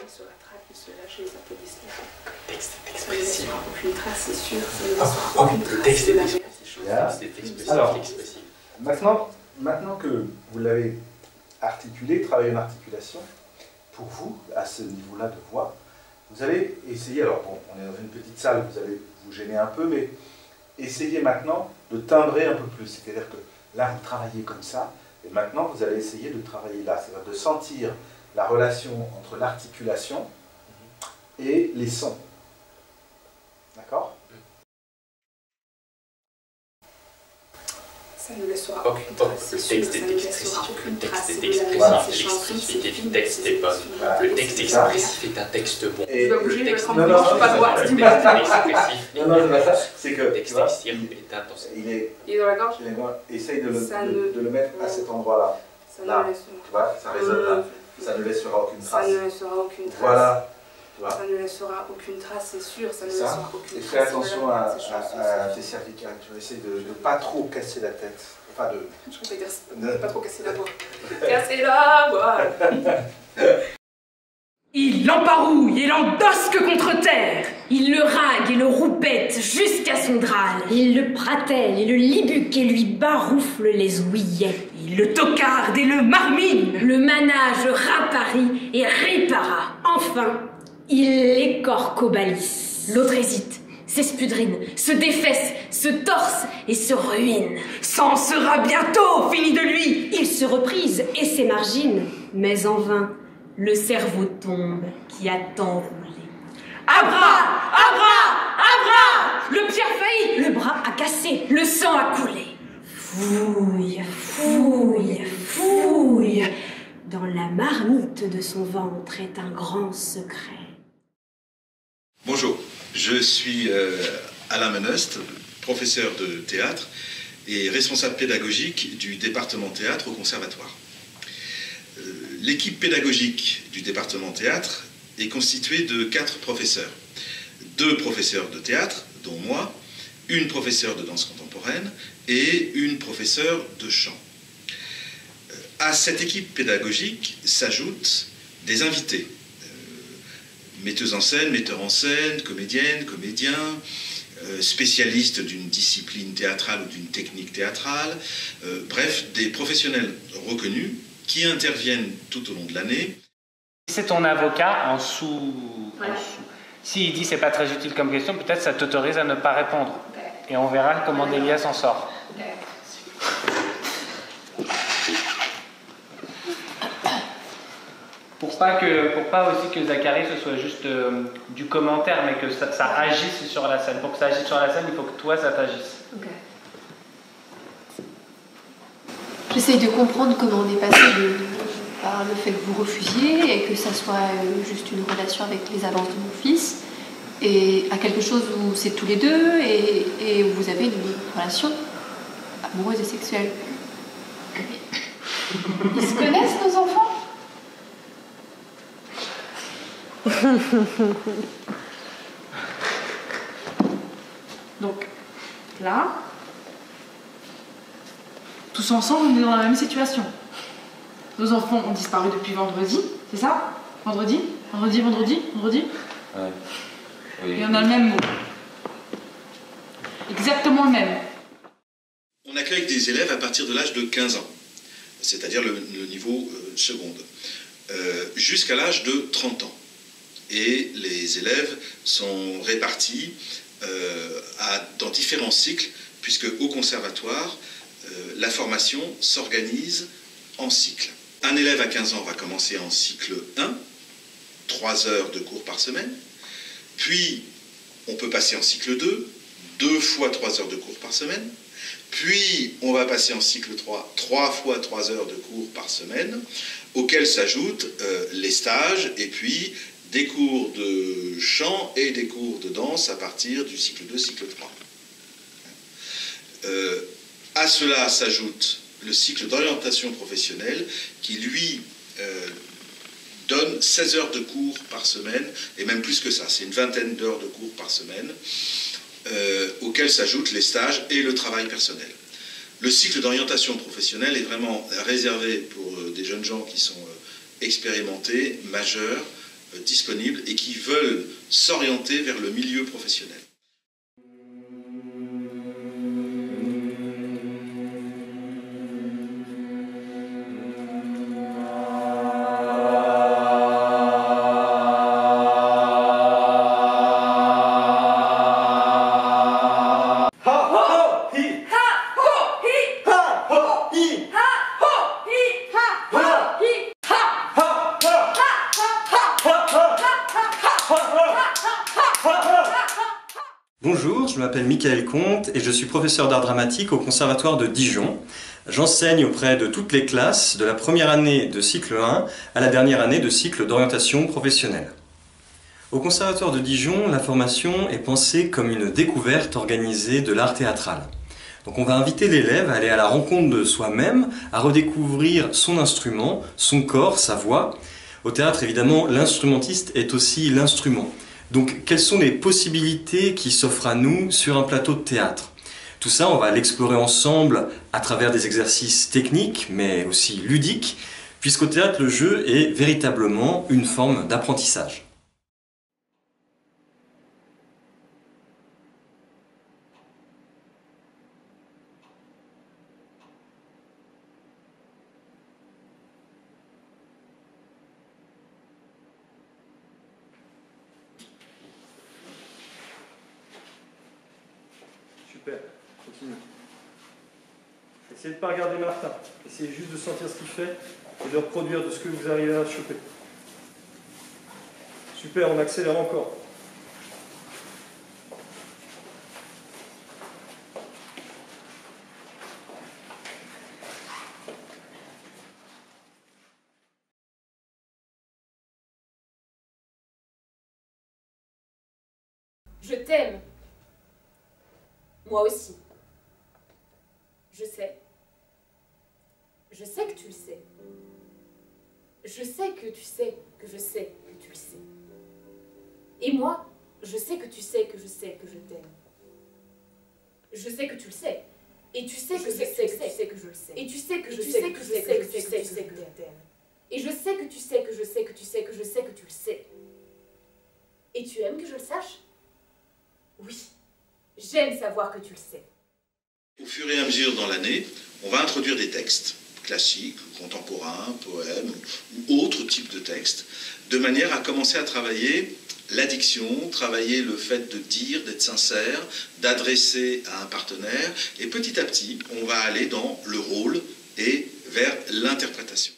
se rattrape, il se lâche les applaudissements. Texte Ça ne laissera aucune trace, c'est sûr. Ça ne Ah, laissera aucune trace texte de la expressif. mère. Alors, maintenant que vous l'avez articulé, travaillé en articulation, pour vous, à ce niveau-là de voix, vous allez essayer, alors bon, on est dans une petite salle, vous allez vous gêner un peu, mais essayez maintenant de timbrer un peu plus. C'est-à-dire que là, vous travaillez comme ça, et maintenant, vous allez essayer de travailler là. C'est-à-dire de sentir la relation entre l'articulation et les sons. D'accord? Ça ne laissera Ok, aucune donc trace. le C'est texte sûr, est ça ne expressif, laissera le aucune texte trace est de la expressif, mère, ses chanteurs, l'expressivité ses du texte est bonne. Voilà. Le texte expressif est un texte bon. Et Tu vas bouger, le texte je vais te rendre pas de voir. le texte expressif non, c'est pas ça. C'est que le texte tu vois, externe est intense. il est, Il est dans la gorge. essaye de Ça le mettre à cet endroit-là. Ça Là. ne laissera. Tu vois, ça résonne là. Ça ne laissera aucune Ça trace. ne laissera aucune trace. Voilà. Tu vois. Ça ne laissera aucune trace, c'est sûr. Ça ne Ça. laissera aucune Et trace. fais attention à à tes cervicales. Tu vas essayer de ne pas trop casser la tête. Enfin, Je ne vais pas dire pas trop casser la voix. Casser la voix. Il l'emparouille et l'endosque contre terre. Il le rague et le roupette jusqu'à son drâle. Il le pratelle et le libuque et lui baroufle les ouillets. Il le tocarde et le marmine. Le manage raparie et ripara. Enfin, il l'écorcobalisse. L'autre hésite, s'espudrine, se défesse, se torse et se ruine. C'en sera bientôt fini de lui. Il se reprise et s'émargine, mais en vain. Le cerveau tombe qui a tant roulé. Abra, abra, abra. Le pierre faillit, Le bras a cassé. le sang a coulé. Fouille, fouille, fouille. Dans la marmite de son ventre est un grand secret. Bonjour, je suis Alain Menust, professeur de théâtre et responsable pédagogique du département théâtre au Conservatoire. L'équipe pédagogique du département théâtre est constituée de 4 professeurs. 2 professeurs de théâtre, dont moi, une professeure de danse contemporaine et une professeure de chant. À cette équipe pédagogique s'ajoutent des invités. Metteuses en scène, metteurs en scène, comédiennes, comédiens, spécialistes d'une discipline théâtrale ou d'une technique théâtrale, bref, des professionnels reconnus qui interviennent tout au long de l'année. C'est ton avocat en sous. S'il dit c'est pas très utile comme question, peut-être ça t'autorise à ne pas répondre. Et on verra comment Delia s'en sort. Pour pas aussi que Zachary ce soit juste du commentaire, mais que ça agisse sur la scène. Pour que ça agisse sur la scène, il faut que toi ça t'agisse. Ok. J'essaye de comprendre comment on est passé par le fait que vous refusiez et que ça soit juste une relation avec les avances de mon fils et à quelque chose où c'est tous les deux et où vous avez une relation amoureuse et sexuelle. Ils se connaissent, nos enfants? Donc, là, tous ensemble, on est dans la même situation. Nos enfants ont disparu depuis vendredi, c'est ça? Vendredi? Ouais. Oui. Et on a le même mot. Exactement le même. On accueille des élèves à partir de l'âge de 15 ans, c'est-à-dire le niveau seconde, jusqu'à l'âge de 30 ans. Et les élèves sont répartis dans différents cycles, puisque au conservatoire, la formation s'organise en cycles. Un élève à 15 ans va commencer en cycle 1, 3 heures de cours par semaine. Puis, on peut passer en cycle 2, 2 fois 3 heures de cours par semaine. Puis, on va passer en cycle 3, 3 fois 3 heures de cours par semaine, auxquels s'ajoutent les stages et puis des cours de chant et des cours de danse à partir du cycle 2, cycle 3. À cela s'ajoute le cycle d'orientation professionnelle qui, lui, donne 16 heures de cours par semaine, et même plus que ça, c'est une vingtaine d'heures de cours par semaine, auxquels s'ajoutent les stages et le travail personnel. Le cycle d'orientation professionnelle est vraiment réservé pour des jeunes gens qui sont expérimentés, majeurs, disponibles et qui veulent s'orienter vers le milieu professionnel. Bonjour, je m'appelle Michael Comte et je suis professeur d'art dramatique au Conservatoire de Dijon. J'enseigne auprès de toutes les classes de la première année de cycle 1 à la dernière année de cycle d'orientation professionnelle. Au Conservatoire de Dijon, la formation est pensée comme une découverte organisée de l'art théâtral. Donc on va inviter l'élève à aller à la rencontre de soi-même, à redécouvrir son instrument, son corps, sa voix. Au théâtre, évidemment, l'instrumentiste est aussi l'instrument. Donc, quelles sont les possibilités qui s'offrent à nous sur un plateau de théâtre? Tout ça, on va l'explorer ensemble à travers des exercices techniques, mais aussi ludiques, puisqu'au théâtre, le jeu est véritablement une forme d'apprentissage. Super, continue. Essayez de ne pas regarder Martin. Essayez juste de sentir ce qu'il fait et de reproduire de ce que vous arrivez à choper. Super, on accélère encore. Je t'aime. Moi aussi. Je sais. Je sais que tu le sais. Je sais que tu sais que je sais que tu le sais. Et moi, je sais que tu sais que je sais que je t'aime. Je sais que tu le sais. Et tu sais que je sais que je le sais. Et tu sais que je sais que je sais que tu sais que je t'aime. Et je sais que tu sais que je sais que tu sais que je sais que tu le sais. Et tu aimes que je le sache? Oui. J'aime savoir que tu le sais. Au fur et à mesure dans l'année, on va introduire des textes classiques, contemporains, poèmes ou autres types de textes, de manière à commencer à travailler l'addiction, travailler le fait de dire, d'être sincère, d'adresser à un partenaire, et petit à petit, on va aller dans le rôle et vers l'interprétation.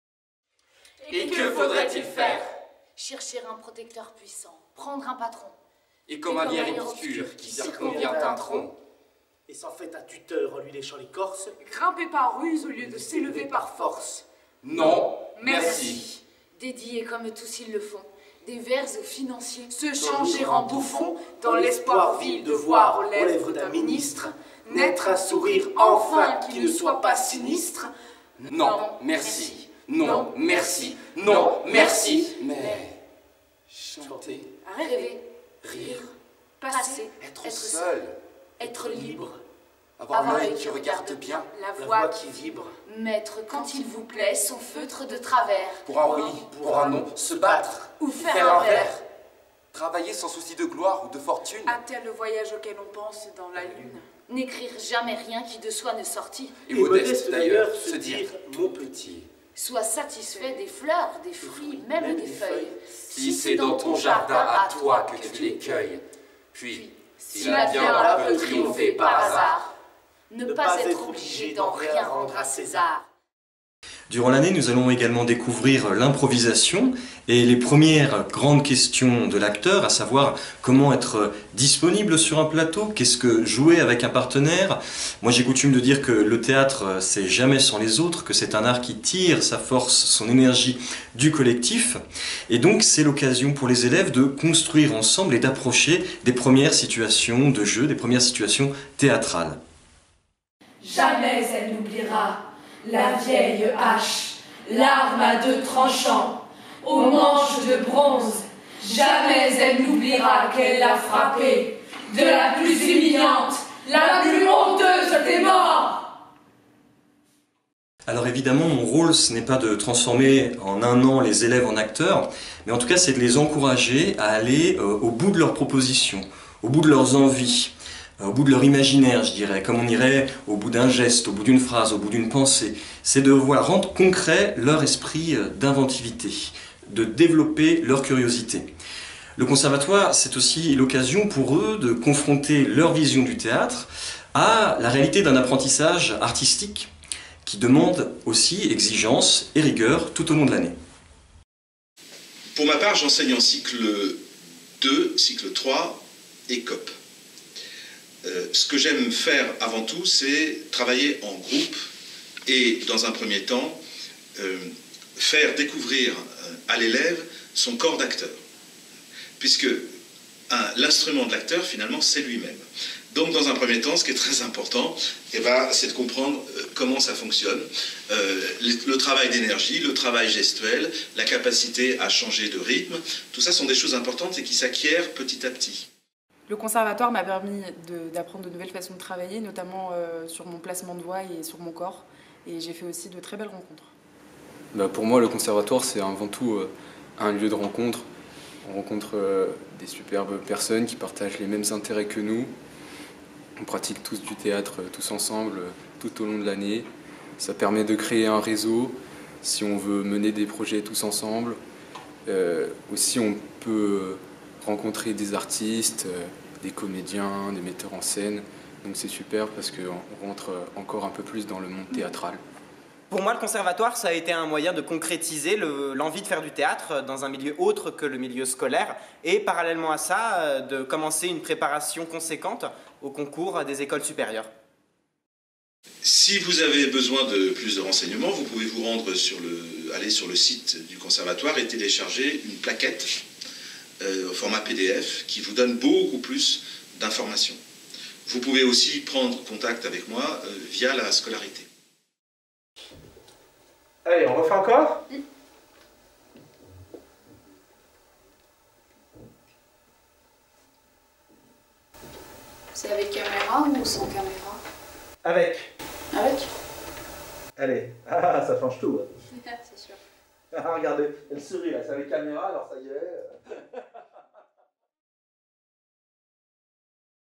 Et que faudrait-il faire? Chercher un protecteur puissant, prendre un patron. Et comme un lierre obscur qui circonvient un tronc. Et s'en fait un tuteur en lui léchant l'écorce. Grimper par ruse au lieu de s'élever par force. Non, merci. Dédiés comme tous ils le font, des vers aux financiers. Se changer en bouffon dans l'espoir vil de voir aux lèvres d'un ministre naître un sourire enfin qui ne soit pas sinistre. Non, merci. Non, merci. Non, merci. Mais chanter, rêver, rire, passer, être seul, être libre, avoir l'œil qui regarde bien, la voix qui vibre, mettre quand il vous plaît son feutre de travers, pour un oui, pour un non, se battre, ou faire un vers, travailler sans souci de gloire ou de fortune, à tel le voyage auquel on pense dans la lune, n'écrire jamais rien qui de soi ne sortit, et modeste d'ailleurs, se dire mon petit, sois satisfait des fleurs, des fruits, même des feuilles, si c'est dans ton jardin à toi que tu les cueilles, puis si la bien peut triompher par hasard, ne pas être obligé d'en rien rendre à César. Durant l'année, nous allons également découvrir l'improvisation et les premières grandes questions de l'acteur, à savoir comment être disponible sur un plateau, qu'est-ce que jouer avec un partenaire. Moi, j'ai coutume de dire que le théâtre, c'est jamais sans les autres, que c'est un art qui tire sa force, son énergie du collectif. Et donc, c'est l'occasion pour les élèves de construire ensemble et d'approcher des premières situations de jeu, des premières situations théâtrales. Jamais elle n'oubliera la vieille hache, l'arme à deux tranchants, aux manches de bronze. Jamais elle n'oubliera qu'elle l'a frappée de la plus humiliante, la plus honteuse des morts. Alors évidemment, mon rôle, ce n'est pas de transformer en un an les élèves en acteurs, mais en tout cas, c'est de les encourager à aller au bout de leurs propositions, au bout de leurs envies, au bout de leur imaginaire, je dirais, comme on irait au bout d'un geste, au bout d'une phrase, au bout d'une pensée. C'est de rendre concret leur esprit d'inventivité, de développer leur curiosité. Le conservatoire, c'est aussi l'occasion pour eux de confronter leur vision du théâtre à la réalité d'un apprentissage artistique qui demande aussi exigence et rigueur tout au long de l'année. Pour ma part, j'enseigne en cycle 2, cycle 3 et COP. Ce que j'aime faire avant tout, c'est travailler en groupe et, dans un premier temps, faire découvrir à l'élève son corps d'acteur. Puisque l'instrument de l'acteur, finalement, c'est lui-même. Donc, dans un premier temps, ce qui est très important, c'est de comprendre comment ça fonctionne. Le travail d'énergie, le travail gestuel, la capacité à changer de rythme, tout ça sont des choses importantes et qui s'acquièrent petit à petit. Le conservatoire m'a permis d'apprendre de nouvelles façons de travailler, notamment sur mon placement de voix et sur mon corps. Et j'ai fait aussi de très belles rencontres. Pour moi, le conservatoire, c'est avant tout un lieu de rencontre. On rencontre des superbes personnes qui partagent les mêmes intérêts que nous. On pratique tous du théâtre tous ensemble tout au long de l'année. Ça permet de créer un réseau si on veut mener des projets tous ensemble. Aussi, on peut rencontrer des artistes, des comédiens, des metteurs en scène. Donc c'est super parce qu'on rentre encore un peu plus dans le monde théâtral. Pour moi, le conservatoire, ça a été un moyen de concrétiser l'envie de faire du théâtre dans un milieu autre que le milieu scolaire et parallèlement à ça, de commencer une préparation conséquente au concours des écoles supérieures. Si vous avez besoin de plus de renseignements, vous pouvez vous rendre aller sur le site du conservatoire et télécharger une plaquette au format PDF qui vous donne beaucoup plus d'informations. Vous pouvez aussi prendre contact avec moi via la scolarité. Allez, on refait encore ? C'est avec caméra ou sans caméra? Avec. Avec? Allez, ça change tout. C'est sûr. Regardez, elle sourit là, c'est avec caméra, alors ça y est.